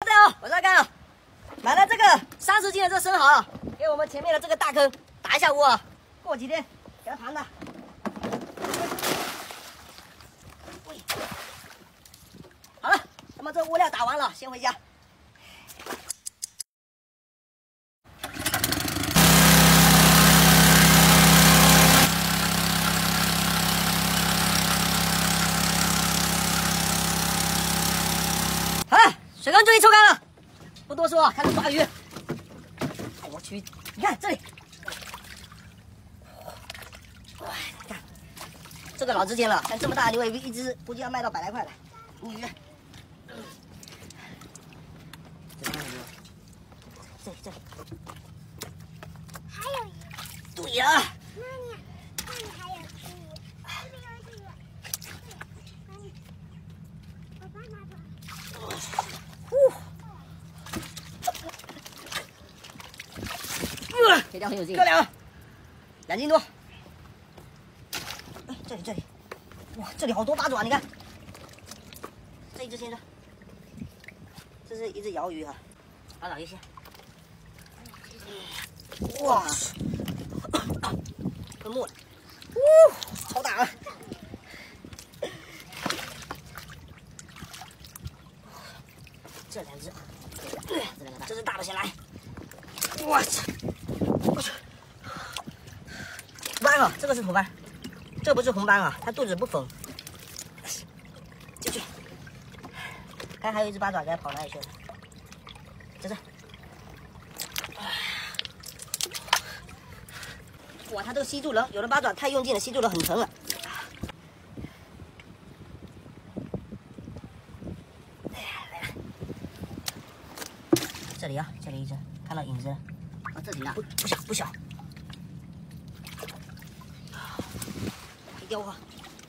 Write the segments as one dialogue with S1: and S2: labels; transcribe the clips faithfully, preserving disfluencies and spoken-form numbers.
S1: 大家好，我是阿刚啊，买了这个三十斤的这生蚝，给我们前面的这个大坑打一下窝啊，过几天给它盘的。好了，那么这窝料打完了，先回家。 水缸终于抽干了，不多说，开始抓鱼。我去，你看这里，哇，你看这个老值钱了，像这么大的牛尾鱼，一只估计要卖到百来块了。鱼，这里这里，
S2: 还有鱼。
S1: 对呀。
S2: 那你，那你还有鱼？这边有一只鱼。妈咪，我帮拿走。
S1: 这条很有劲，漂亮，两斤多。哎，这里这里，哇，这里好多八爪，你看，这一只先生，这是一只鳐鱼哈，八爪鱼先。哇，很木了，呜，超大啊！这两只，这两个大，这只大的先来。我操！ 我去，土斑啊，这个是土斑，这不是红斑啊，它肚子不缝。进去，看还有一只八爪，给它跑哪里去了？在这。哇，它这个吸住人，有的八爪太用劲了，吸住了很沉了。来了，这里啊，这里一只，看到影子了。
S2: 哦，这里啊，
S1: 不不小不小，黑雕啊，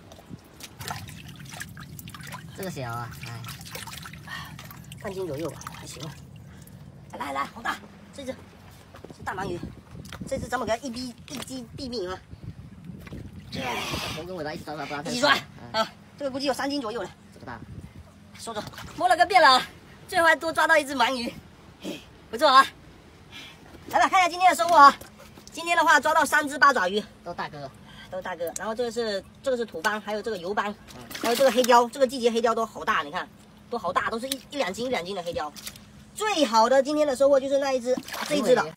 S2: 这个小啊，哎，
S1: 半斤左右吧，还行啊。来来，好大，这只是大鳗鱼，这只咱们给它一逼一击毙命啊！
S2: 头跟尾巴一起抓抓抓，
S1: 一起抓啊！这个估计有三斤左右了，
S2: 这个大，
S1: 收着，摸了个遍了，最后还多抓到一只鳗鱼，不错啊。 来了，看一下今天的收获啊！今天的话抓到三只八爪鱼，
S2: 都大哥，
S1: 都大哥。然后这个是这个是土斑，还有这个油斑，嗯、还有这个黑雕。这个季节黑雕都好大，你看，都好大，都是一一两斤一两斤的黑雕。最好的今天的收获就是那一只这一只了。